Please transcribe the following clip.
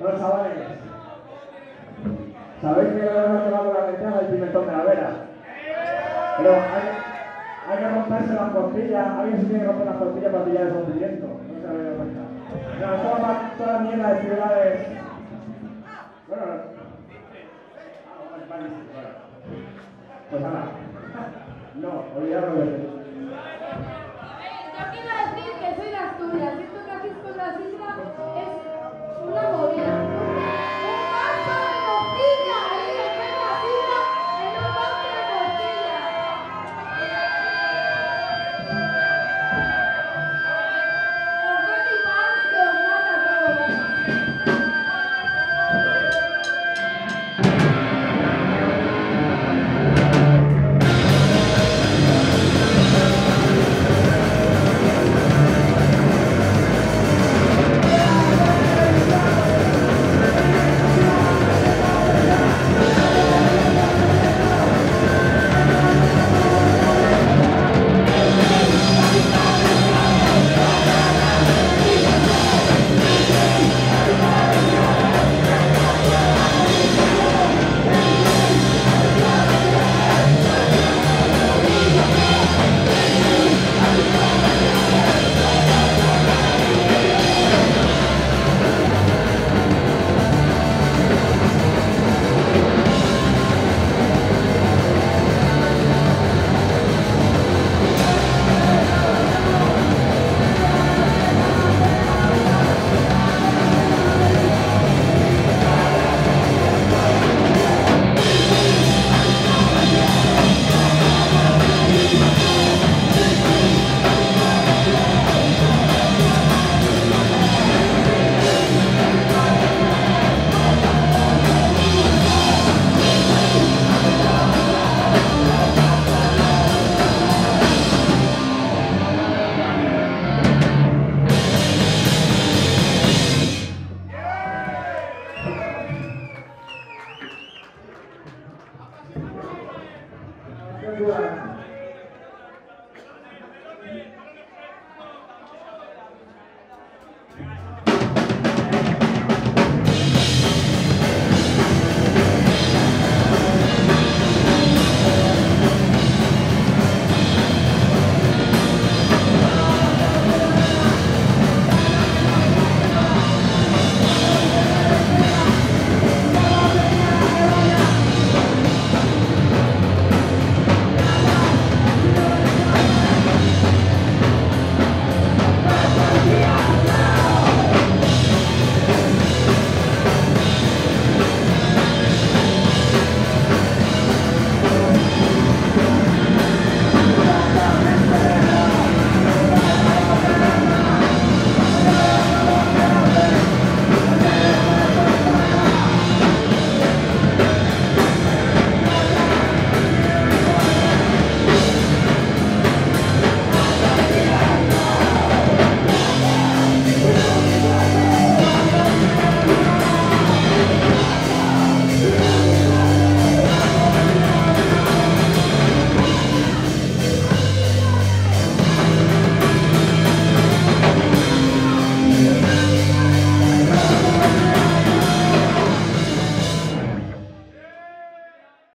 Bueno, chavales, ¿sabéis que lo hemos llevado la ventaja del pimentón de la vera? Pero hay que romperse las costillas, alguien se tiene que romper las costillas para pillar el sentimiento. No se había dado cuenta. No, esto va para toda la mierda de ciudades. Bueno, pues nada. No, olvidaros de eso. Yo quiero decir que soy de Asturias.